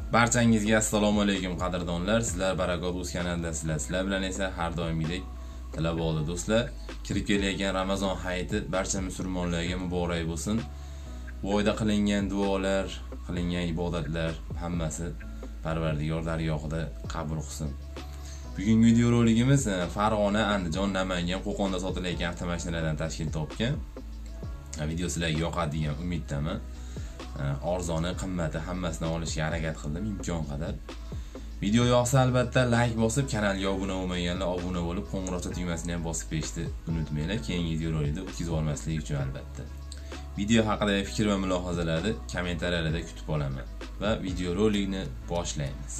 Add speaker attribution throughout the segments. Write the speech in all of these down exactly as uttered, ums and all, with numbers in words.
Speaker 1: Barchangizga assalomu alaykum qadrdonlar. Sizlar Barakot o'z kanaldasizlar. Sizlar bilan esa har doimgidek tilaboli do'stlar. Kirib kelayotgan Ramazon hayiti barcha musulmonlarga muborak bo'lsin. Bu oyda qilingan duolar, qilingan ibodatlar hammasi Parvardigor dargohida qabul qilsin. Bugungi video roligimiz Farg'ona, Andijon, Namangan, Qo'qonda sotilayotgan avtomashinalardan tashkil topgan. Video sizlarga yoqadi degan umiddaman. Arzoni, qimmati hammasini olishga harakat qildim imkon qadar. Video yoqsa albatta like bosib, kanalga obuna bo'lmaganlar obuna bo'lib, qo'ng'iroqcha tugmasini ham bosib qo'yishni unutmanglar. Keyingi videolarda o'tkazib olmaslik uchun albatta. Video haqidagi fikr va mulohazalarni kommentariyada kutib qolaman va video rolikni boshlaymiz.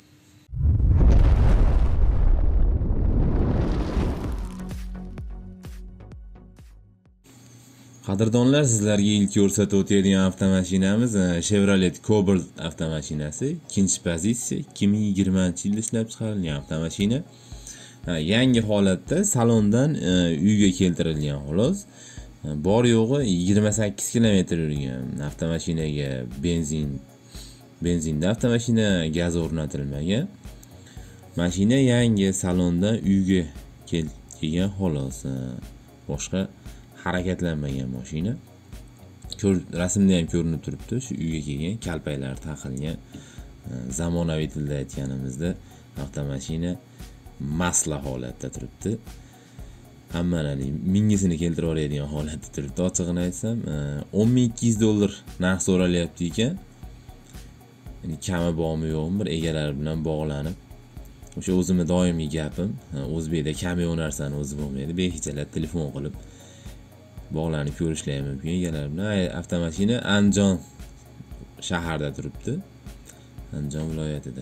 Speaker 1: Qadrdonlar, sizlarga ilk ko'rsatib o'tadigan avtomashinamiz Chevrolet Cobalt avtomashinasi. Ikkinchi pozitsiya ikki ming yigirmanchi yilda ishlab chiqarilgan avtomashina. Yangi holatda salondan uyga keltirilgan xolos. Bor yo'g'i yigirma sakkiz kilometr yurgan avtomashinaga benzin benzinda avtomashina gaz o'rnatilmagan. Mashina yangi salondan uyga kelgan xolos. Boshqa harakatlanmagan mashina. Ko'r rasmda ham ko'rinib turibdi. Shu uyga kelgan kalpaklar taqilgan. Zamonaviy tilda aytganimizda avtomashina masla holatda turibdi. Hammaning mingisini keltirib oladigan holatda turibdi. Ochig'ini aytsam, o'n ming ikki yuz dollar narx so'ralyapti ekan. Ya'ni kami bormi yo'qmi, bir egalari bilan bog'lanib. O'sha o'zimning doimiy gapim, O'zbekda kamyob narsani o'zi bo'lmaydi. Behijalat telefon qilib bog'lanib ko'rishlar mumkin egalar bilan. Avtomashina Andijon shaharda turibdi. Andijon viloyatida.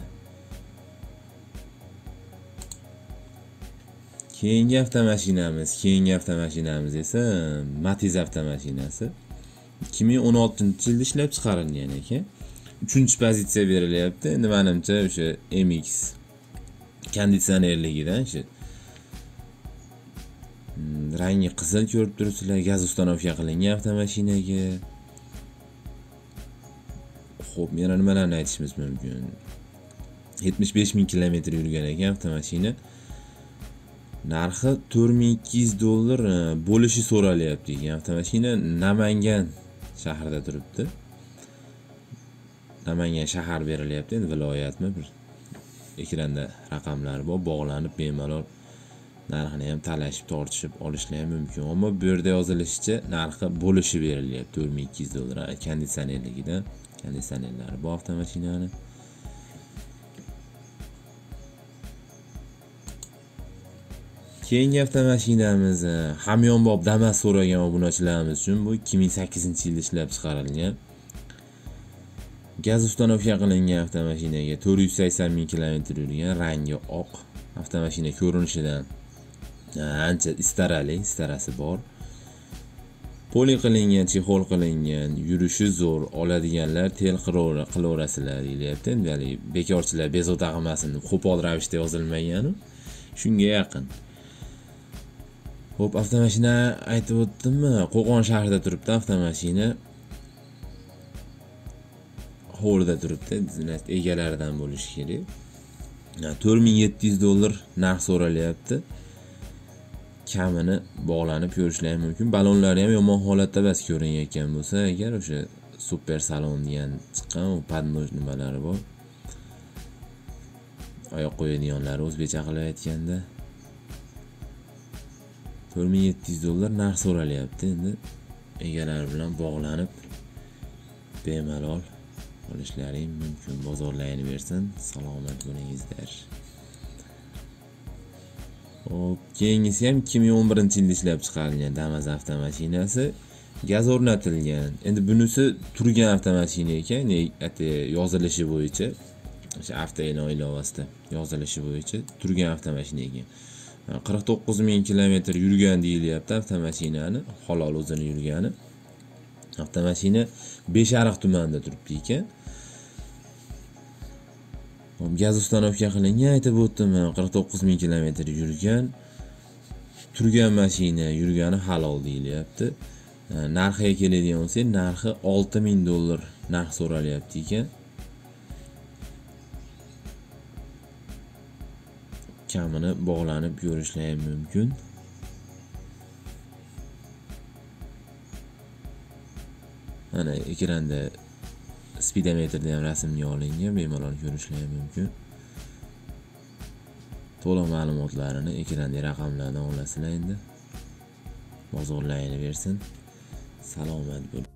Speaker 1: Keyingi avtomashinamiz, keyingi avtomashinamiz esa Matiz avtomashinasi. ikki ming o'n oltinchi yilda ishlab chiqarilgan ekan. uchinchi pozitsiya berilyapti. Endi menimcha o'sha M X konditsionerligidan shu rangi qizil ko'rib turibsizlar, gaz ustanovka qilingan avtomashinaga. Xo'p, yana nimalarni aytishimiz mumkin? yetmish besh ming kilometr yurgan ekan avtomashina. Narxi to'rt ming ikki yuz dollar bo'lishi so'ralyapti ekan. Avtomashina Namangan shahrida turibdi. Namangan shahar berilyapti, endi viloyatmi bir ekranda raqamlar bor, bog'lanib bemalol narxini ham talashib tortishib olishlar ham mumkin. Ammo bu yerda yozilishicha narxi bo'lishi berilyapti to'rt ming ikki yuz dollar. Konditsionerligidan, konditsionerlari bu avtomashinani. Keyingi avtomashinamiz hamyonbop Damas so'ragan obunachilarimiz uchun bu ikki ming sakkizinchi yilda ishlab chiqarilgan. Gaz ustanovka qilingan avtomashinaga to'rt yuz sakson ming kilometr yurgan, rangi oq. Avtomashina ko'rinishidan ancha istarali, istarasi bor. Poli qilingan, chexol qilingan, yurishi zo'r, oladiganlar tel qilaverasizlar deyilyapti. Ya'ni bekorchilar bezovta qilmasin, qo'pol ravishda yozilmagan, shunga yaqin. Xo'p, avtomashina aytib o'tdimmi? Qo'qon shahrida turibdi avtomashina. Hovlida turibdi, egalaridan bo'lishi kerak. to'rt ming yetti yuz dollar narx so'ralyapti. Kamini bog'lanib ko'rishlar mumkin. Balonlari ham yomon holatda bas ko'rinayotgan bo'lsa, agar o'sha super salon degan chiqqan, u podnoj nimalari bor. Oyoq qo'yadiganlari o'zbekcha qilib aytganda to'rt ming yetti yuz dollar narx so'ralyapti. Endi egalari bilan bog'lanib bemalol olishlaring mumkin. Bozorlayni bersin. Salomat bo'lingizlar. Hop, keyingisi ham ikki ming o'n birinchi yilda ishlab chiqarilgan Damas avtomashinasi. Gaz o'rnatilgan. Endi bunisi turgan avtomashina ekan, yozilishi bo'yicha, o'sha avtoeno ilovasida yozilishi bo'yicha turgan avtomashina ekan. qirq to'qqiz ming kilometr yurgan deyilyapti avtomashinani, halol o'zini yurgani. Avtomashina Beshariq tumanida turibdi ekan. Gaz ustanovka qilingan, aytib o'tdim, qirq to'qqiz ming kilometr yurgan. Turgan mashina yurgani halol deyilyapti. Narxiga keladigan bo'lsak, narxi olti ming dollar narx so'ralyapti ekan. kamini bog'lanib ko'rishlar ham mumkin. Ana ekranda speedometrda ham rasmga olingan, bemalol ko'rishlar ham mumkin. To'liq ma'lumotlarini ekrandagi raqamlardan olasizlar endi. Bozorlayversin. Salomat bo'ling.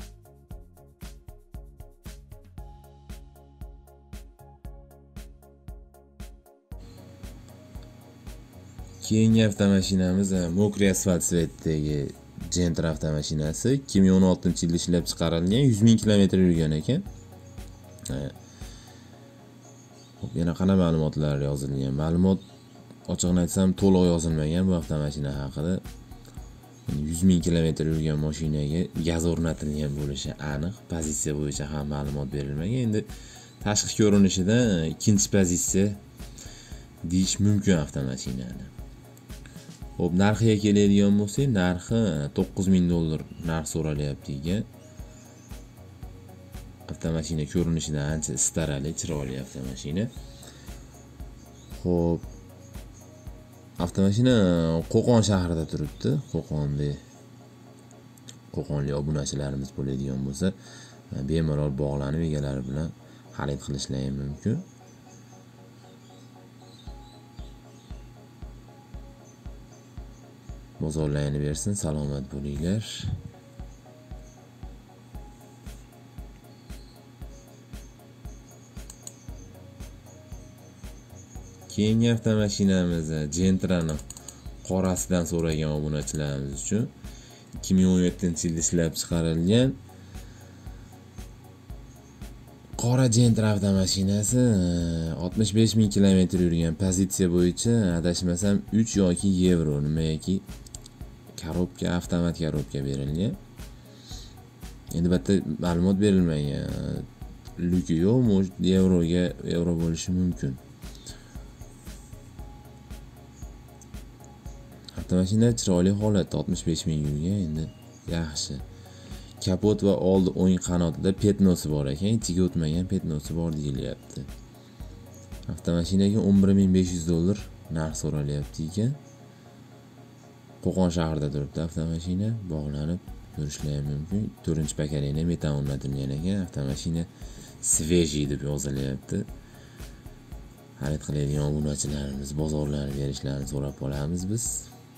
Speaker 1: Keyingi avtomashinamiz Mokriy asfalt svetidagi Gentra avtomashinasi ikki ming o'n oltinchi yilda ishlab chiqarilgan, yuz ming kilometr yurgan ekan. Xo'p, yana qana ma'lumotlar yozilgan? Ma'lumot ochig'ini aytsam to'liq yozilmagan bu avtomashina haqida. yuz ming kilometr yurgan mashinaga gaz o'rnatilgan bo'lishi aniq. Pozitsiya bo'yicha ham ma'lumot berilmagan. Endi tashqi ko'rinishida ikkinchi pozitsiya deyish mumkin avtomashinani. Xo'p, narxiga keladigan bo'lsak, narxi to'qqiz ming dollar narx so'ralyapti ekan. Avtomashina ko'rinishidan ancha istarali, chiroyli avtomashina. Xo'p, avtomashina Qo'qon shahrida turibdi. Qo'qonda Qo'qonlik obunachilarimiz bo'ladigan bo'lsa, bemalol bog'lanib egalari bilan xarid qilishlari ham mumkin. Bozorlayversin, salomat bo'linglar. Keyingi avtomashinamiz Gentrani qorasidan so'ragan obunachilarimiz uchun ikki ming o'n yettinchi yilda ishlab chiqarilgan qora Gentra avtomashinasi oltmish besh ming kilometr yurgan. Pozitsiya bo'yicha adashmasam uch yoki yevro, nima yoki korobka, avtomat korobka berilgan. Endi bitta ma'lumot berilmagan. Luki yo'qmi, yevroga yevro bo'lishi mumkin. Avtomashina chiroyli holatda oltmish besh ming yurgan, endi yaxshi. Kapot va oldi o'ng qanotida petnosi bor ekan, ichiga o'tmagan petnosi bor deyilyapti. Avtomashinaga o'n bir ming besh yuz dollar narx so'ralyapti ekan. Qo'qon shahrida turibdi avtomashina, bog'lanib ko'rishlar mumkin. to'rtinchi pokoleniya metan o'rnatilgan ekan. Avtomashina svejiy deb yozilyapti. Xarid qiladigan obunachilarimiz bozorlarni berishlarini so'rab qolamiz biz.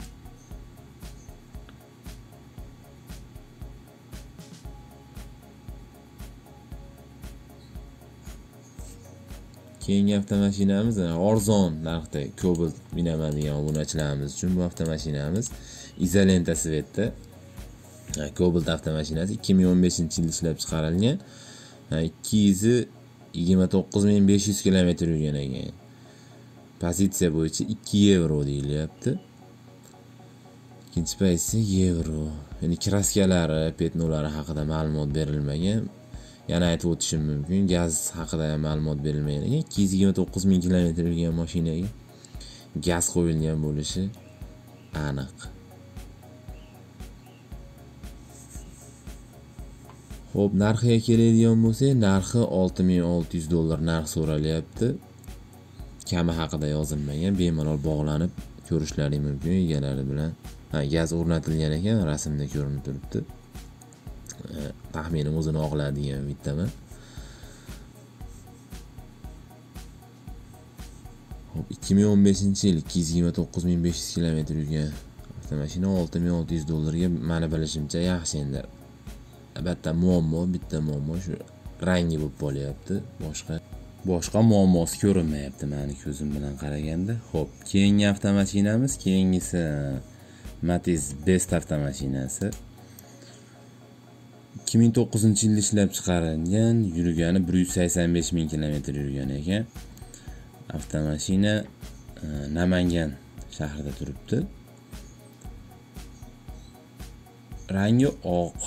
Speaker 1: Keyingi avtomashinamiz arzon narxda Cobalt minaman degan obunachilarimiz uchun bu avtomashinamiz izolenta svetda Cobalt avtomashinasi ikki ming o'n beshinchi yilda ishlab chiqarilgan. ikki yuz yigirma to'qqiz ming besh yuz kilometr yurgan ekan. Pozitsiya bo'yicha ikki yevro deyilyapti. Ikkinchi pozitsiya yevro. Ya'ni kraskalari, petnolari haqida ma'lumot berilmagan. Yana aytib o'tishim mumkin, gaz haqida ham ma'lumot berilmagan ekan. ikki yuz yigirma to'qqiz ming kilometr yurgan mashinaga gaz qo'yilgan bo'lishi aniq. Xo'p, narxiga keladigan bo'lsak, narxi olti ming olti yuz dollar narx so'ralyapti. Kami haqida yozilmagan, bemalol bog'lanib ko'rishlari mumkin egalari bilan. Ha, gaz o'rnatilgan ekan, rasmda ko'rinib turibdi. Taxminim o'zini oqladigan bittaman. Xo'p, ikki ming o'n beshinchi yil ikki yuz yigirma to'qqiz ming besh yuz kilometr yurgan avtomashina olti ming olti yuz dollarga meni bilishimcha yaxshi endi. Albatta muammo, bitta muammo shu rangi bo'lib qolyapti. Boshqa boshqa muammosi ko'rinmayapti meni ko'zim bilan qaraganda. Xo'p, keyingi avtomashinamiz, keyingisi Matiz Best avtomashinasi. ikki ming to'qqizinchi yilda ishlab chiqarilgan, yurgani bir yuz sakson besh ming kilometr yurgan ekan. Avtomashina Namangan shahrida turibdi. Rangi oq.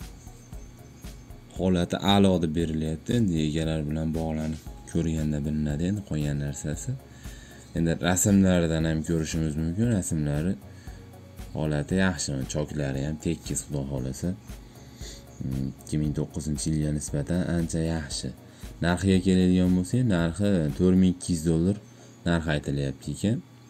Speaker 1: Holati a'lo deb berilyapti. Endi egalar bilan bog'lanib ko'rganda bilinadi endi qolgan narsasi. Endi rasmlaridan ham ko'rishimiz mumkin. Rasmlari holati yaxshi, choklari ham tekis, xudo xolasa. ikki ming to'qqizinchi yilga nisbatan ancha yaxshi. Narxiga keladigan bo'lsak, narxi to'rt ming ikki yuz dollar narx aytilyapti ekan.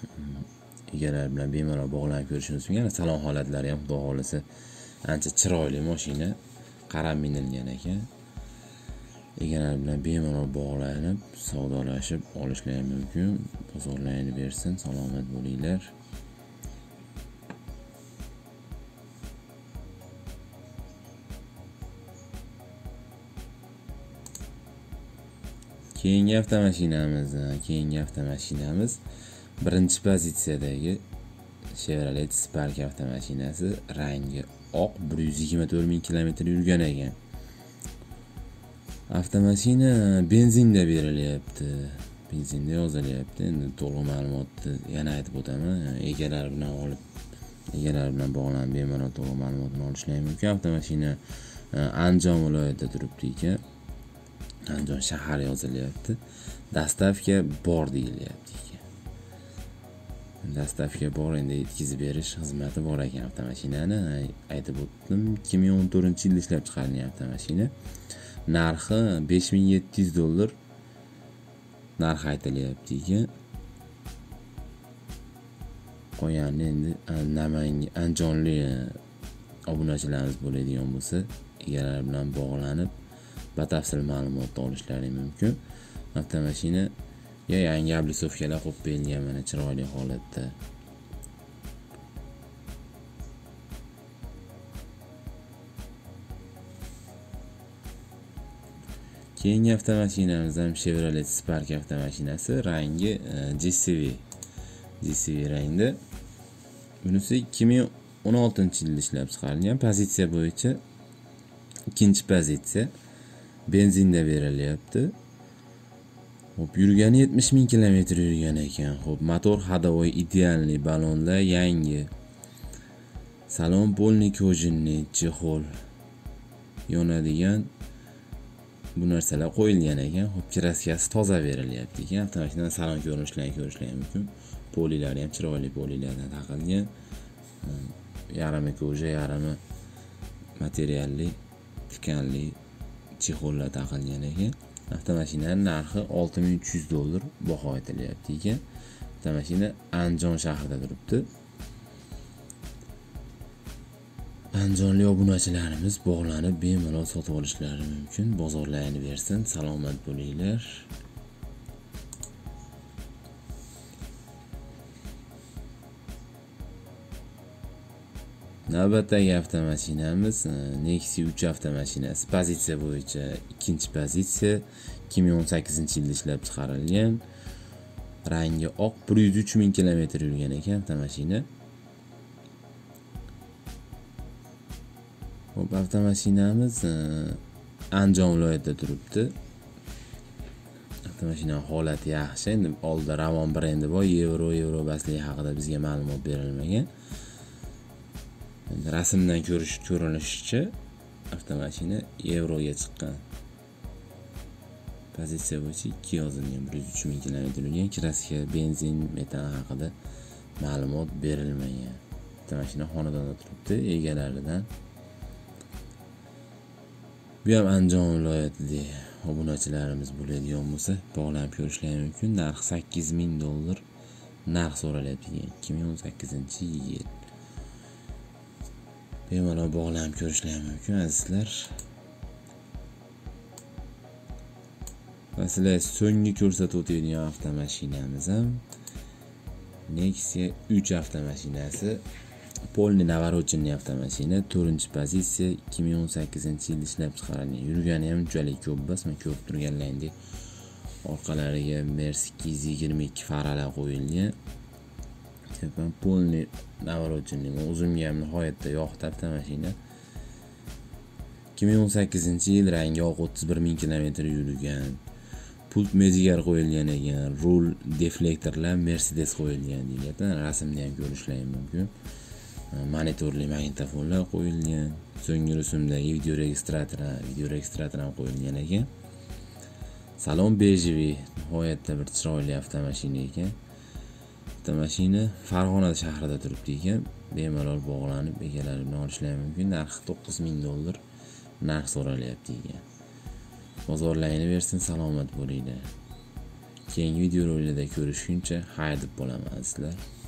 Speaker 1: egalar bilan bemalol bog'lanib ko'rishimiz mumkin. Salon holatlari ham xudo xolasa ancha chiroyli mashina, qarab minilgan ekan. Egalar bilan bemalol bog'lanib, savdolashib olishlar mumkin. Bozorlarini bersin, salomat bo'linglar. Keyingi avtomashinamiz, keyingi avtomashinamiz birinchi pozitsiyadagi Chevrolet Spark avtomashinasi, rangi oq, bir yuz yigirma to'rt ming kilometr yurgan ekan. Avtomashina benzinda berilyapti. Benzinda yozilyapti. Endi to'liq ma'lumotni yana aytib o'taman. Egalar bilan olib, egalar bilan bog'lanib bemalol to'liq ma'lumotni olishlari mumkin. Avtomashina Andijon viloyatida turibdi ekan. Andijon shahar yozilyapti. Dastavka bor deyilyapti ekan. Dastavka bor, endi yetkazib berish xizmati bor ekan avtomashinani. Aytib o'tdim, ikki ming o'n to'rtinchi yilda ishlab chiqarilgan avtomashina. Narxi besh ming yetti yuz dollar narx aytilyapti ekan. Qo'yani endi Namangan Andijonlik obunachilarimiz bo'ladigan bo'lsa, egalar bilan bog'lanib batafsil ma'lumot olishlari mumkin. Avtomashina ya yangi oblisovkalar qo'yib berilgan, mana chiroyli holatda. Keyingi avtomashinamiz ham Chevrolet Spark avtomashinasi, rangi G C V. G C V rangda. Bunisi ikki ming o'n oltinchi yilda ishlab chiqarilgan. Pozitsiya bo'yicha ikkinchi pozitsiya. Benzinda berilyapti. Hop, yurgani yetmish ming kilometr yurgan ekan. Hop, motor ходовой idealniy, balonlar yangi. Salon polniy kojinniy, chexol. Yonadigan bu narsalar qo'yilgan ekan. Hop, kraskasi toza berilyapti ekan. Avtomashinadan salon ko'rinishlarini ko'rishlari mumkin. Polilari ham chiroyli polilardan taqilgan. Yarimi koja, yarimi materialli, tikanli chexollar taqilgan ekan. Avtomashinaning narxi olti ming uch yuz dollar baho aytilyapti ekan. Avtomashina Andijon shahrida turibdi. Andijonlik obunachilarimiz bog'lanib bemalol sotib olishlari mumkin. Bozorlarini bersin, salomat bo'linglar. Navbatdagi avtomashinamiz Nexia uch avtomashinasi. Pozitsiya bo'yicha ikkinchi pozitsiya, ikki ming o'n sakkizinchi yilda ishlab chiqarilgan. Rangi oq, bir yuz uch ming kilometr yurgan ekan avtomashina. Hop, avtomashinamiz Andijon viloyatida turibdi. Avtomashina holati yaxshi. Endi oldida Ravon brendi bor, Euro, Euro basligi haqida bizga ma'lumot berilmagan. Rasmdan ko'rish ko'rinishicha avtomashina Yevroga chiqqan. Pozitsiya bo'yicha ikki yozilgan, bir yuz uch ming kilometr yurgan. Kraska, benzin, metan haqida ma'lumot berilmagan. Avtomashina xonadonda turibdi, egalaridan. Bu ham Andijon viloyatida obunachilarimiz bo'ladigan bo'lsa, bog'lanib ko'rishlari mumkin. Narxi sakkiz ming dollar narx so'ralyapti ekan, ikki ming o'n sakkizinchi yil. Bemalol bog'lanib ko'rishlari mumkin azizlar. Va sizlar so'nggi ko'rsatib o'tadigan avtomashinamiz ham Nexia uch avtomashinasi. Polniy navarochenniy avtomashina, to'rtinchi pozitsiya, ikki ming o'n sakkizinchi yilda ishlab chiqarilgan. Yurgani ham unchalik ko'p emas, men ko'rib turganlaringdek orqalariga Mercedes ikki yuz yigirma ikki faralar qo'yilgan. Tepan polniy navarochenniy. O'zimga ham nihoyatda yoqdi avtomashina. ikki ming o'n sakkizinchi yil, rangi oq, o'ttiz bir ming kilometr yurgan. Pult mezigar qo'yilgan ekan, rul deflektorlar Mercedes qo'yilgan deyiladi. Rasmni ham ko'rishlari mumkin. Monitorli magnitofonlar qo'yilgan. So'nggi rusumdagi video registrator, video registrator ham qo'yilgan ekan. Salon bejeviy, nihoyatda bir chiroyli avtomashina ekan. Avtomashina Farg'ona shahrida turibdi ekan. Bemalol bog'lanib egalari bilan olishlari mumkin. Narxi to'qqiz ming dollar narx so'ralyapti ekan. Bozorlarini bersin, salomat bo'linglar. Keyingi videolarda ko'rishguncha xayr deb qolaman sizlar.